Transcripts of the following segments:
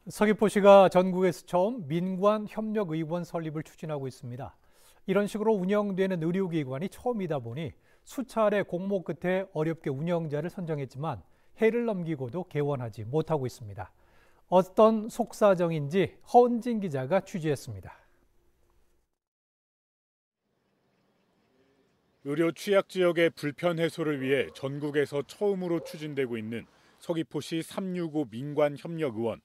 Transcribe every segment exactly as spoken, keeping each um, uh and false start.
서귀포시가 전국에서 처음 민관협력의원 설립을 추진하고 있습니다. 이런 식으로 운영되는 의료기관이 처음이다 보니 수차례 공모 끝에 어렵게 운영자를 선정했지만 해를 넘기고도 개원하지 못하고 있습니다. 어떤 속사정인지 허은진 기자가 취재했습니다. 의료 취약 지역의 불편 해소를 위해 전국에서 처음으로 추진되고 있는 서귀포시 삼육오 민관협력의원.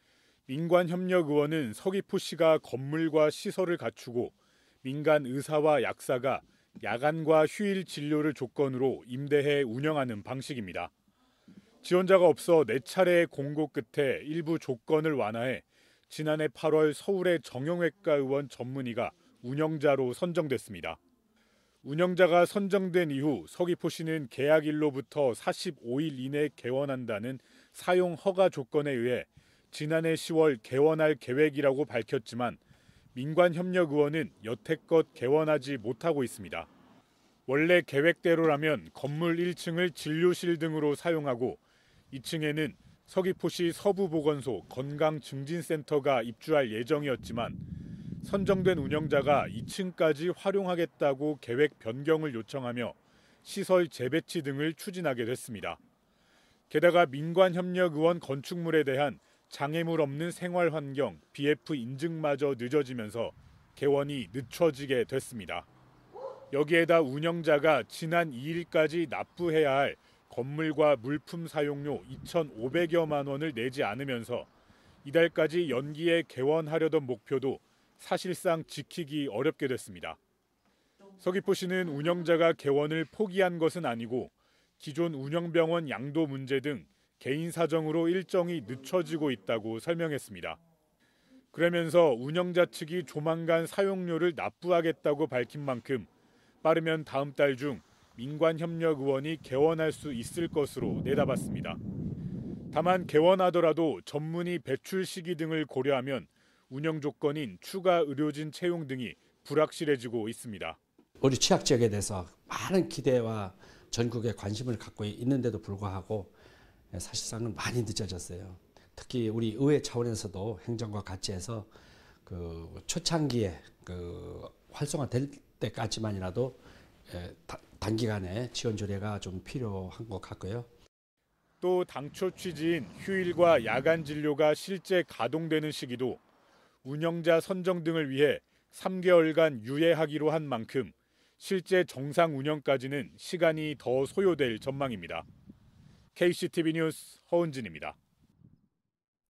민관협력의원은 서귀포시가 건물과 시설을 갖추고 민간 의사와 약사가 야간과 휴일 진료를 조건으로 임대해 운영하는 방식입니다. 지원자가 없어 네 차례의 공고 끝에 일부 조건을 완화해 지난해 팔월 서울의 정형외과 의원 전문의가 운영자로 선정됐습니다. 운영자가 선정된 이후 서귀포시는 계약일로부터 사십오 일 이내 개원한다는 사용 허가 조건에 의해 지난해 시월 개원할 계획이라고 밝혔지만 민관협력의원은 여태껏 개원하지 못하고 있습니다. 원래 계획대로라면 건물 일 층을 진료실 등으로 사용하고 이 층에는 서귀포시 서부보건소 건강증진센터가 입주할 예정이었지만 선정된 운영자가 이 층까지 활용하겠다고 계획 변경을 요청하며 시설 재배치 등을 추진하게 됐습니다. 게다가 민관협력의원 건축물에 대한 장애물 없는 생활환경 비에프 인증마저 늦어지면서 개원이 늦춰지게 됐습니다. 여기에다 운영자가 지난 이 일까지 납부해야 할 건물과 물품 사용료 이천오백여만 원을 내지 않으면서 이달까지 연기에 개원하려던 목표도 사실상 지키기 어렵게 됐습니다. 서귀포시는 운영자가 개원을 포기한 것은 아니고 기존 운영병원 양도 문제 등 개인 사정으로 일정이 늦춰지고 있다고 설명했습니다. 그러면서 운영자 측이 조만간 사용료를 납부하겠다고 밝힌 만큼 빠르면 다음 달 중 민관협력의원이 개원할 수 있을 것으로 내다봤습니다. 다만 개원하더라도 전문의 배출 시기 등을 고려하면 운영 조건인 추가 의료진 채용 등이 불확실해지고 있습니다. 우리 취약 지역에 대해서 많은 기대와 전국에 관심을 갖고 있는데도 불구하고 사실상은 많이 늦어졌어요. 특히 우리 의회 차원에서도 행정과 같이 해서 그 초창기에 그 활성화될 때까지만이라도 단기간에 지원 조례가 좀 필요한 것 같고요. 또 당초 취지인 휴일과 야간 진료가 실제 가동되는 시기도 운영자 선정 등을 위해 삼 개월간 유예하기로 한 만큼 실제 정상 운영까지는 시간이 더 소요될 전망입니다. 케이씨티비 뉴스 허은진입니다.